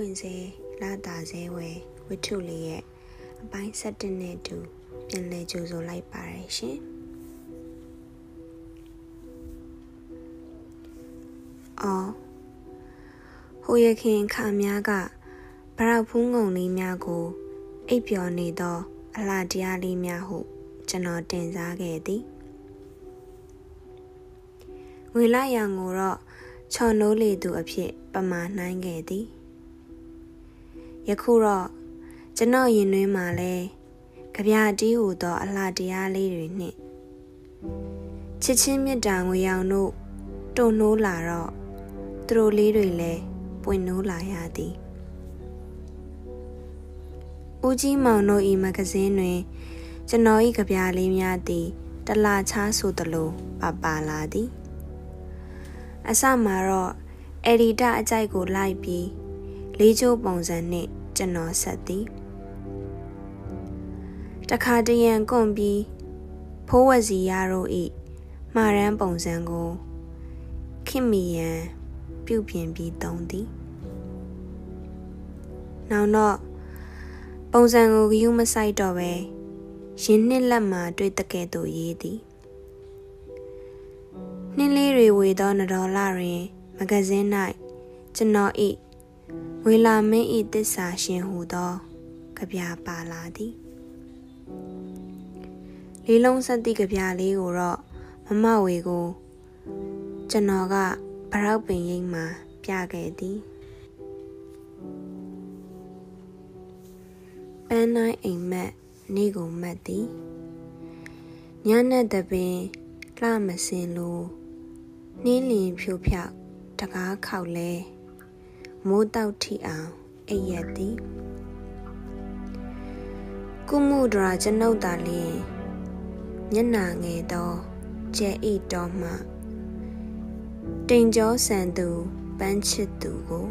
ပွင့်စေလာတာစေဝဲဝတ္ထုလေးရဲ့အပိုင်း7နဲ့တူပြန်လည်ကြိုဆိုလိုက်ပါတယ်ရှင်ဟိုရခင်ခါများကဗရောက်ဖူးငုံလေးများကိုအိပ်ပျော်နေသောအလှတရားလေးများဟုကျွန်တော်တင်စားခဲ့သည်ငွေလိုက်ရန်ကိုတော့ချော်နိုးလေသူအဖြစ်ပမာနှိုင်းခဲ့သည်ယခုတော့ကျွန်တော်ရင်တွင်မှာလဲကြပြတီးဟူသောအလှတရားလေးတွေနှင့်ချစ်ချင်းမြတ်တာငွေရောင်တို့တုံနိုးလာတော့သူတို့လေးတွေလည်းပွင့်နိုးလာရသည်ဦးကြီးမောင်တို့၏မဂဇင်းတွင်ကျွန်တော်၏ကြပြလေးများသည်တလာချားဆိုသလိုပါလာသည်အစမှာတော့အက်ဒီတာအကြိုက်ကိုလိုက်ပြီးလေးချိုးပုံစံနဲ့ကျွန်တော်ဆက်သည်တခါတရံကွန်ပြီးဖိုးဝစီရတို့၏မှားရန်ပုံစံကိုခင်မီယံပြုပြင်ပြီးသုံးသည်နောက်တော့ပုံစံကိုဂယုမဆိုင်တော့ပဲရင်းနှစ်လက်မှာတွေ့တကဲ့သို့ရေးသည်နှင်းလေးတွေဝေသော$တွင်မဂဇင်း၌ကျွန်တော်၏ဝေလာမင်း၏သစ္စာရှင်ဟူသောကြပြပါလာသည်လေးလုံးဆက်သည့်ကြပြလေးကိုတော့မဝေကိုကျွန်တော်ကဗရောက်ပင်ရိပ်မှာပြခဲ့သည်ပန်းတိုင်းအိမ်မက်နေကိုမတ်သည်ညနေတပင်လှမစင်လို့နှင်းလျင်ဖြိုဖြောက်တကားခောက်လဲမိုးတောက်ထီအောင်အိပ်ရက်သည်ကုမှုဒရာကျွန်ုပ်သာလျင်မျက်နာငယ်သောကျဲဤတော်မှတိမ်ကျော်ဆန်သူပန်းချစ်သူကို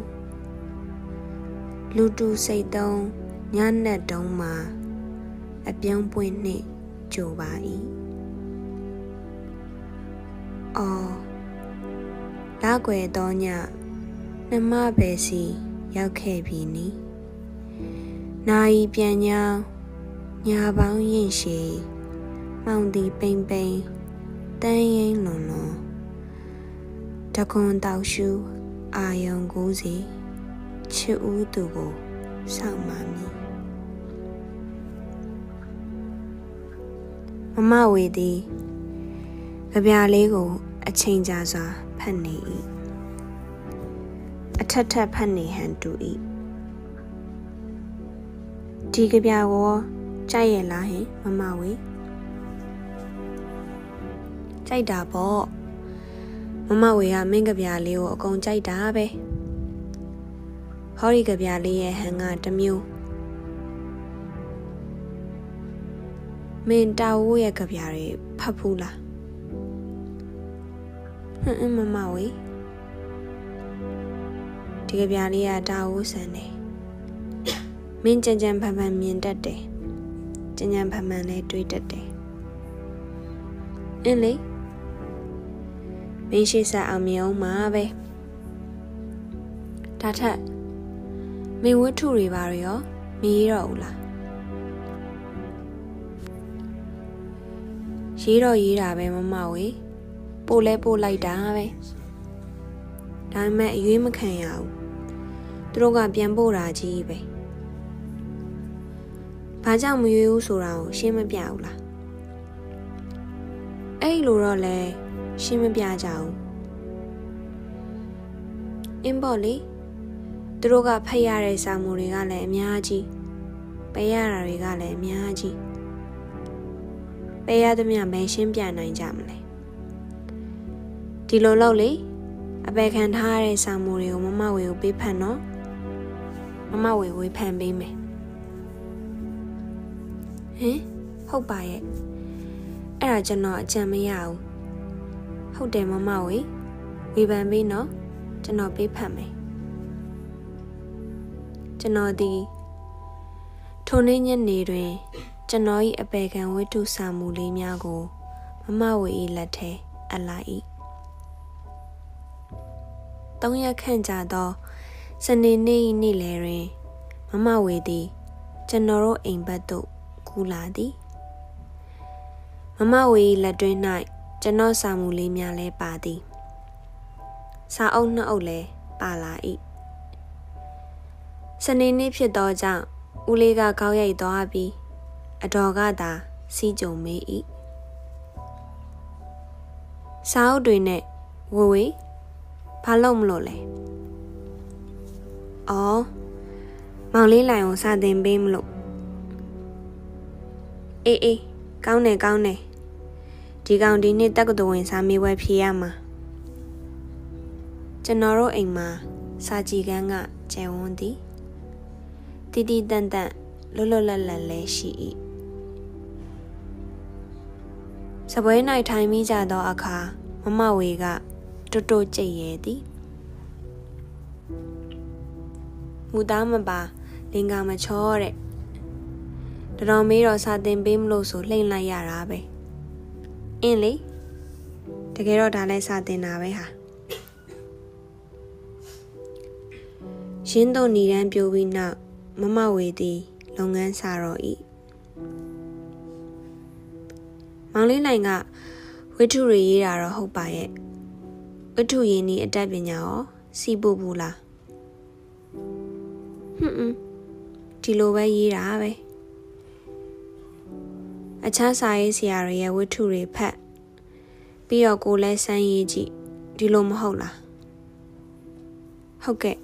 လူတူစိတ်သုံးညနေတုံးမှာအပြုံးပွင့်နှင့်ကြိုပါ၏လာကွယ်သောညနှမပဲစီရောက်ခဲ့ပြီနီနာယီပြန်ညောင်းညာပေါင်းရင်ရှည်မောင်တီပိန်ပိန်တန်းရင်လွန်လွန်တကွန်တောက်ရှူအာယုံကူးစီချစ်ဦးသူကိုစောင့်မှမည်မဝေသည်ကြပြလေးကိုအချိန်ကြာစွာဖတ်နေ၏အထက်ထက်ဖတ်နေဟန်တူ၏ဒီကြပြကိုကြိုက်ရလားဟင်မဝေကြိုက်တာပေါ့မဝေကမင်းကြပြလေးကိုအကုန်ကြိုက်တာပဲဟောဒီကြပြလေးရဲ့ဟန်ကတစ်မျိုးမင်းတာဝိုးရဲ့ကြပြတွေဖတ်ဖူးလားမဝေဒီကြပြလေးကတာဝိုးဆန်တယ်မင်းကြံဖန်ဖန်မြင်တတ်တယ်ကြံဖန်ဖန်လည်းတွေးတတ်တယ်အင်းလေမင်းရှိစားအောင်မြင်အောင်မှာပဲဒါထက်မင်းဝတ္ထုတွေပါရောမရေးတော့ဘူးလားရေးတော့ရေးတာပဲမဝေပို့လဲပို့လိုက်တာပဲဒါပေမဲ့အရွေးမခံရဘူးသူတို့ကပြန်ပို့တာကြီးပဲဘာကြောင့်မရွေးဘူးဆိုတာကိုရှင်းမပြဘူးလားအဲ့လိုတော့လဲရှင်းမပြကြဘူးအင်းပေါ့လေသူတို့ကဖတ်ရတဲ့စာမူတွေကလည်းအများကြီးပေးရတာတွေကလည်းအများကြီးပေးရသမျှမရှင်းပြနိုင်ကြမလဲဒီလိုလုပ်လေအပေခံထားရတဲ့စာမူတွေကိုမဝေကိုပေးဖတ်နော်မဝေဝေဖန်ပေးမယ်ဟင်ဟုတ်ပါရဲ့အဲ့ဒါကျွန်တော်အကြံမရဘူးဟုတ်တယ်မဝေဝေဖန်ပေးနော်ကျွန်တော်ပေးဖတ်မယ်ကျွန်တော်ဒီထိုနေ့ညနေတွင်ကျွန်တော်၏အပေခံဝတ္ထုစာမူလေးများကိုမဝေ၏လက်ထဲအပ်လိုက်၏3 ရက်ခန့်ကြာသော Sunday ni lerin, Mama Wadi, General in Batu, Kuladi. Mama we la drain night, General Samuli Miale Badi. Sa ona ole, Bala eat. Sunday nip your doja, Ulega Gauya doabi, a dogada, si jo may eat. Sao doing it, wooey, Palom lole. Oh, Molly Lion sat in beam look. Gaune. Digoundi need Dagodo in Sami Web Piama. General Ingma, Saji Ganga, Jewondi. Didi Dandan, Lulolale she. Sabay night time is a do a car, Mama Wiga, Toto Jayedi. Mudama ba, Lingama chore. The Romero sat in beam loso, lane like Yarabe. Inly, the girl that sat in Aveha. Shindo need and beauty now, Mama Wadi, long and sorrow eat. Molly Langa, we to read our hope by it. We to ye a dabbing yaw, see bubula. Tilowa ye ave. A chance I is area with to repair. Be your go less and ye, Dilom hola. Okay.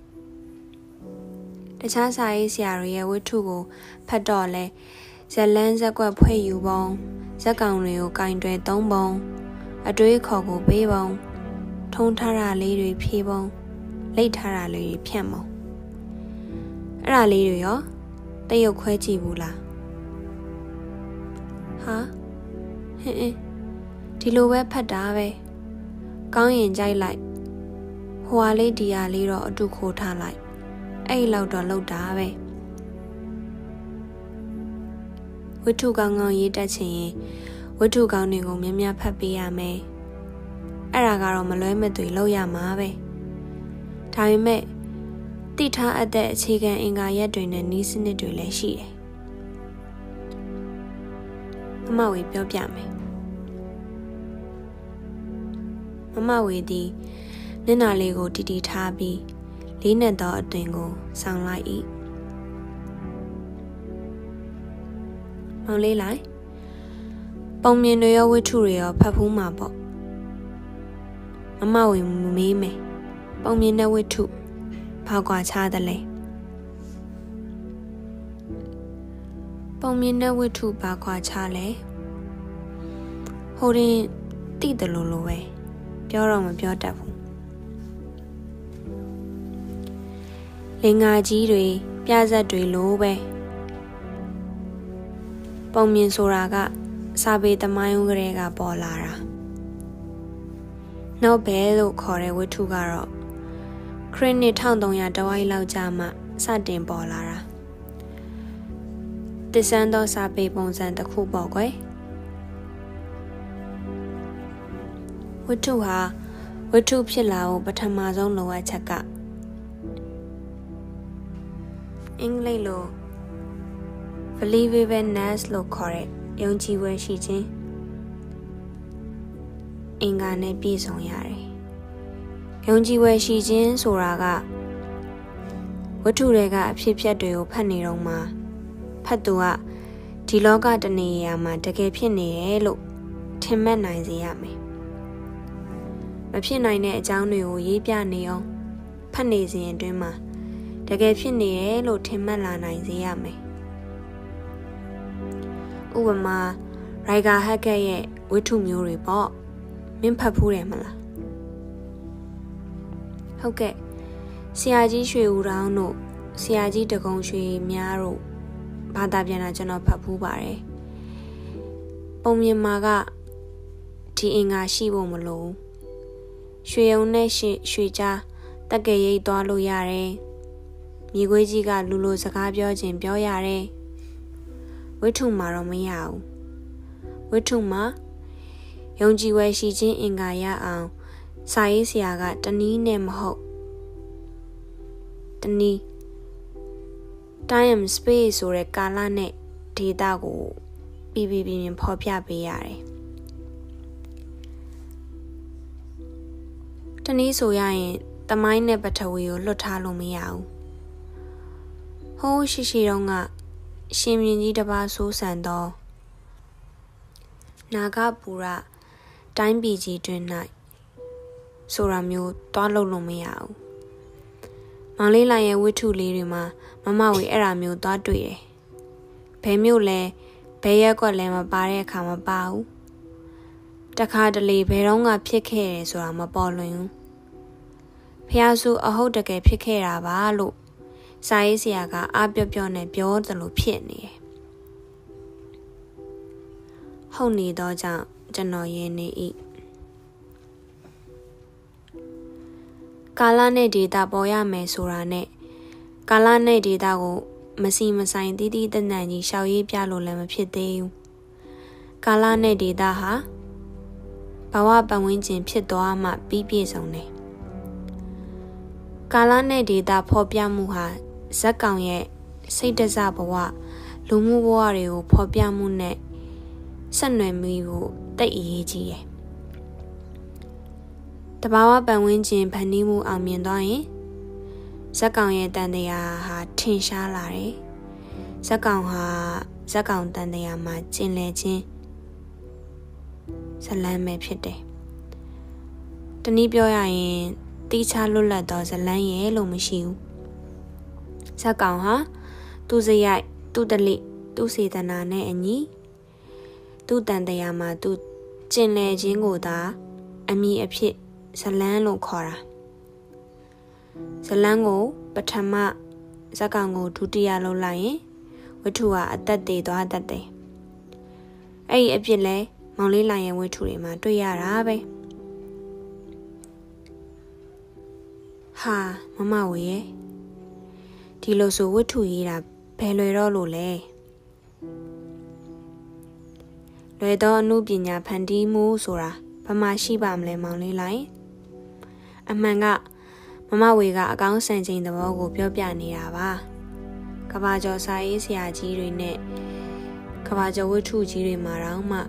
The chance I is area with to go, Padole, the lens a go pay you bone, the gown kind red don bone, a drake cogo bay bone, Tontara lady pea bone, later lady piano. Ra lady yo, they are quite jibula. Huh? Tilowe padave. Gong in jai light. Huale dia liro do quota light. A loud or low dave. We took on ye datching. We took on nego mimia papia me. Aragaro malome to loya mave. Time me. Tita at that chicken in Gaya during the niece in the duleshi. Mama we built yammy. Mama we di Nina lego didi tabi, Lina dog dingo, sound like eat. Only lie. Bommy no yo with turio, papuma bo. Mama we me. Bommy no with two. Pagua chadale. Bommy no with two pagua chale. Holding did the lulu way. Pure on a pure devil. Linga jiri, piazza dui lobe. Bommy soraga, sabe the mayungrega bolara. No bedo core with two garo. Crane town don ya dawai lau jama, sadin bolara. Descendo sabe bones and the cool bogway. With two ha, with two pillow, but Amazon low at chaka. Inglelo. Believe even nas low correct, young chi where she chin. Ingane peace on yari. Youngji where she jin soraga. What to rega pipia do paniroma. Padua, Tiloga daniama, the capine look. 10 men 9 yame. A pinine down you ye piano. Panisi and dreamer. The capine look 10 men 9 yame. Uwama, Riga hakaye, with 2 muri bought. Min papuremala. Okay. Siaji shui urano, Siaji the gong shui miaro, Padabiana jano papu bare. Bommy maga, Ti inga shibo malo. Shui one shuija, the gay dolo yare. Miguejiga lulo zakabio jim bio yare. Wituma romeao. Wituma, Yongji where she jin inga ya. Saisiaga the knee name ho. တနည်း time and space ဆိုတဲ့ကာလနဲ့ဒေတာကိုပြင်းဖော်ပြပေးရတယ်တနည်းဆိုရရင်သမိုင်းနဲ့ပထဝီကိုလွတ်ထားလို့မရဘူးဟိုးရှိတုန်းကရှင်မြင်းကြီးတစ်ပါးဆိုးဆန်သောနာဂပူရတိုင်းပြည်ကြီးတွင်၌ဆိုတာမျိုးတွားလို့မရဘူးမောင်လေးလိုက်ရဲ့ဝိထုလေးတွေမှာမဝေအဲ့ဒါမျိုးတွားတွေ့တယ်ဘယ်မျိုးလဲဘယ်ရက်ကွက်လဲမပါတဲ့အခါမပါဘူးတခါတလေဘယ်တော့ကဖြစ်ခဲ့တယ်ဆိုတာမပေါ်လွင်ဘူးဖျားစုအဟုတ်တကယ်ဖြစ်ခဲ့တာပါလို့စာရေးဆရာကအားပြောနဲ့ပြောသလိုဖြစ်နေတယ်ဟုတ်နေတော့ကြောင့်ကျွန်တော်ရင်းနေ၏ကာလနဲ့ဒေတာပေါ်ရမယ်ဆိုတာနဲ့ကာလနဲ့ဒေတာကိုမစီမဆိုင်တည်တံ့ကြီးရှောက်ရေးပြလို့လည်းမဖြစ်သေးဘူးကာလနဲ့ဒေတာဟာဘဝပတ်ဝန်းကျင်ဖြစ်သွားမှပြီးပြည့်စုံတယ်ကာလနဲ့ဒေတာဖော်ပြမှုဟာဇက်ကောင်ရဲ့စိတ်တစဘဝလူမှုဘဝတွေကိုဖော်ပြမှုနဲ့ဆက်နွယ်မှုကိုတိတ်အရေးကြီးတယ်တဘာဝပတ်ဝန်းကျင်ဖန်တီးမှုအောင်မြင်သွားရင်ဇက်ကောင်ရဲ့တန်တရားဟာထင်ရှားလာတယ်ဇက်ကောင်တန်တရားမှာကျင်လည်ခြင်းဇလန်းပဲဖြစ်တယ်တနည်းပြောရရင်တိချလွတ်လပ်သောဇလန်းရဲ့လို့မရှိဘူးဇက်ကောင်ဟာသူ့စရိုက်သူ့တလိသူ့စေတနာနဲ့အညီသူ့တန်တရားမှာသူကျင်လည်ခြင်းကိုသာအမည်အဖြစ်ဇလန်းလို့ခေါ်တာဇလန်းကိုပထမဇက်ကောင်ကိုဒုတိယလုပ်လိုက်ရင်ဝတ္ထုဟာအသက်သေးသွားတတ်တယ်အဲ့ဒီအဖြစ်လဲမောင်လေးလိုင်ရဲ့ဝတ္ထုတွေမှာတွေ့ရတာပဲဟာမဝေရဲ့ဒီလိုဆိုဝတ္ထုရေးတာဘယ်လွယ်တော့လို့လဲလွယ်တော့အမှုပညာဖန်တီးမှုဆိုတာဘာမှရှိပါမလဲမောင်လေးလိုင်အမှန်ကမဝေကအကောင်းဆန်ချိန်သဘောကိုပြောပြနေတာပါကဘာကျော်စာရေးဆရာကြီးတွေနဲ့ကဘာကျော်ဝတ္ထုကြီးတွေမှာတော့မှ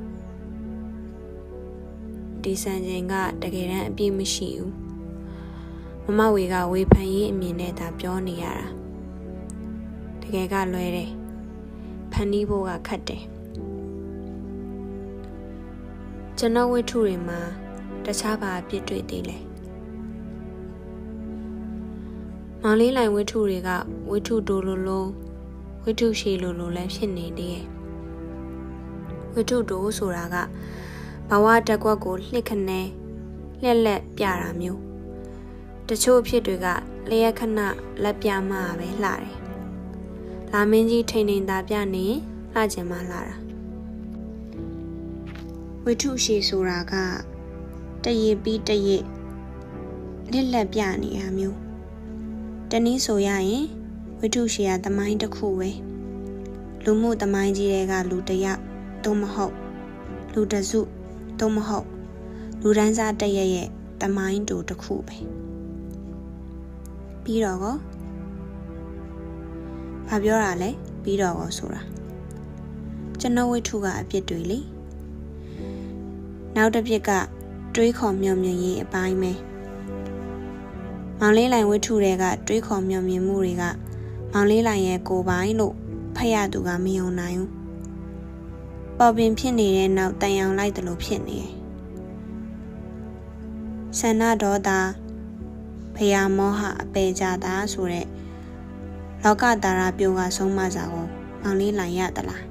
ဒီဆန်ချိန်ကတကယ်တမ်းအပြည့်မရှိဘူးမဝေကဝေဖန်ရေးအမြင်နဲ့သာပြောနေရတာတကယ်ကလွဲတယ်ဖန်တီးဖို့ကခက်တယ်ကျွန်တော်ဝတ္ထုတွေမှာတခြားဘာအပြစ်တွေ့သေးလဲမောင်လေးလိုင်ဝတ္ထုတွေကဝတ္ထုတိုးလိုဝတ္ထုရှည်လိုလည်းဖြစ်နေသေးတယ်ဝတ္ထုတိုးဆိုတာကဘဝတက်ကွက်ကိုလှစ်ခနဲလက်ပြတာမျိုးတချို့အဖြစ်တွေကလျက်ခဏလက်ပြမှပဲလှတယ်လာမင်းကြီးထိန်သာပြနေလှကျင်မှလှတာဝတ္ထုရှည်ဆိုတာကတရစ်ပြီးတရစ်လက်ပြနေတာမျိုးတနည်းဆိုရရင်ဝတ္ထုရှည်ကသမိုင်းတစ်ခုပဲလူမှုသမိုင်းကြီးတွေကလူတစ်ယောက်သို့မဟုတ်လူတစ်စုသို့မဟုတ်လူတန်းစားတစ်ရဲ့သမိုင်းတူတစ်ခုပဲပြီးတော့ကောဘာပြောတာလဲပြီးတော့ကောဆိုတာကျွန်တော်ဝတ္ထုကအပြစ်တွေလေနောက်တစ်ပြစ်ကတွေးခေါ်မျှော်မြင်ရေးအပိုင်းပဲမောင်လေးလိုင်ဝတ္ထုတွေကတွေးခေါ်မျှော်မြင်မှုတွေကမောင်လေးလိုင်ရဲ့ကိုယ်ပိုင်လို့ဖတ်ရသူကမယုံနိုင်ဘူးပေါ်ပင်ဖြစ်နေတဲ့နောက်တန်ရောင်လိုက်တယ်လို့ဖြစ်နေတယ်ဆန္ဒဒေါသဖယားမောဟအပေကြတာဆိုတဲ့လောကတာရာပြိုကဆုံးမစာကိုမောင်လေးလိုင်ရသလား